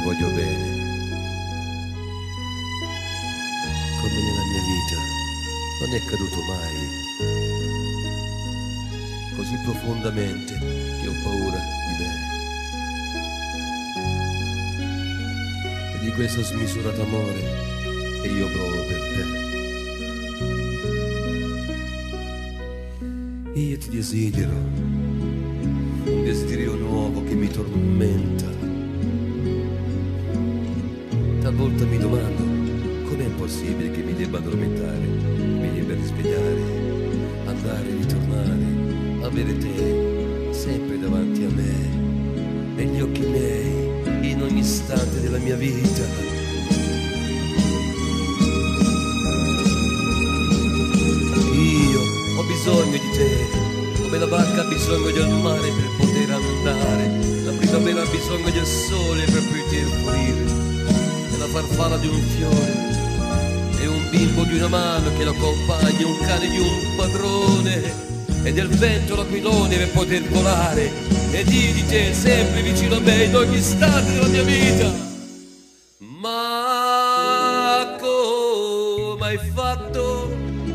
voglio bene, come nella mia vita non è accaduto mai, così profondamente che ho paura di me e di questo smisurato amore che io provo per te. Io ti desidero, un desiderio nuovo che mi tormenta. Talvolta mi domando com'è possibile che mi debba addormentare, mi debba risvegliare, andare e ritornare, avere te sempre davanti a me, negli occhi miei, in ogni istante della mia vita. Io ho bisogno di te, come la barca ha bisogno del mare per poter andare, la primavera ha bisogno del sole per poter pulire, e la farfalla di un fiore, e un bimbo di una mano che lo accompagna, un cane di un padrone, e del vento l'aquilone per poter volare, e di te sempre vicino a me in ogni istante della mia vita. Ma come hai fatto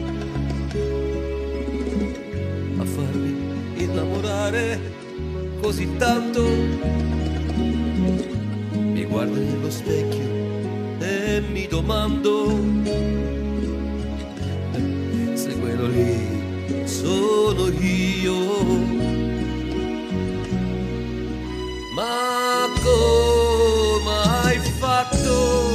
a farmi innamorare così tanto? Mi guardo nello specchio e mi domando se quello lì sono io. Ma come hai fatto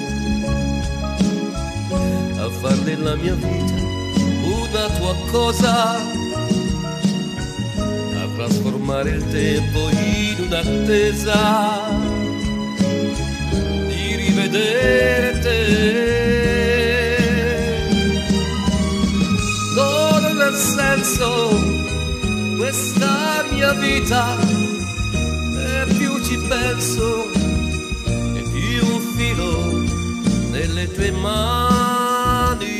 a far della mia vita una tua cosa, a trasformare il tempo in un'attesa di rivedere te? Non nel senso, questa mia vita, e più ci penso e più filo nelle tue mani.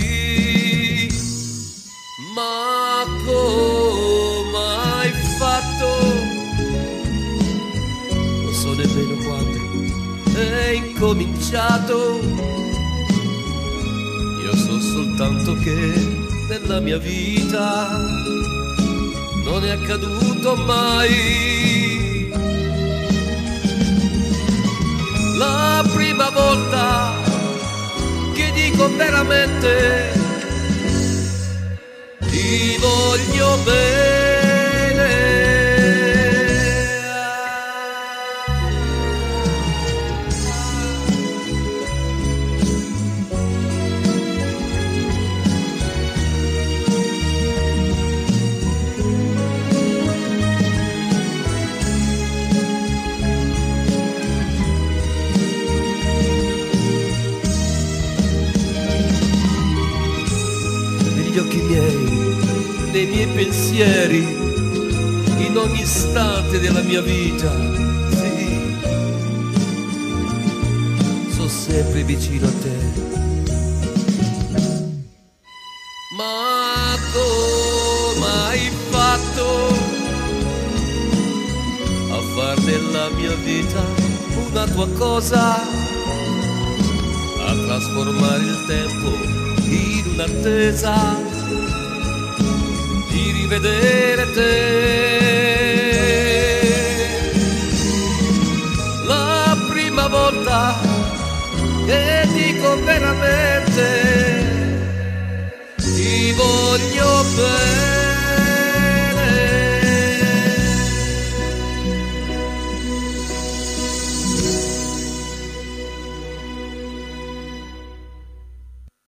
Ma come hai fatto? Non so nemmeno quando è incominciato. Io so soltanto che nella mia vita non è accaduto mai. La prima volta che dico veramente ti voglio bene. Negli occhi miei, nei miei pensieri, in ogni istante della mia vita, sì, sono sempre vicino a te. Ma come hai fatto a far della mia vita una tua cosa, a trasformare il tempo in un'attesa di rivedere te? La prima volta che dico veramente ti voglio bene.